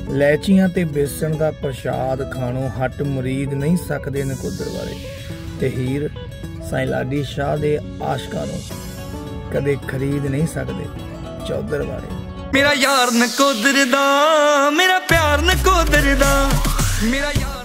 ਲੈਚੀਆਂ ਤੇ बेसन ਦਾ ਪ੍ਰਸ਼ਾਦ ਖਾਣੋਂ ਹਟ ਮੁਰੀਦ नहीं सकते नकोदर वाले ते हीर साईं लाडी शाह दे आशकां नूं कदे खरीद नहीं सकते चौधर वाले। मेरा यार नकोदर दा, मेरा प्यार नकोदर दा, मेरा यार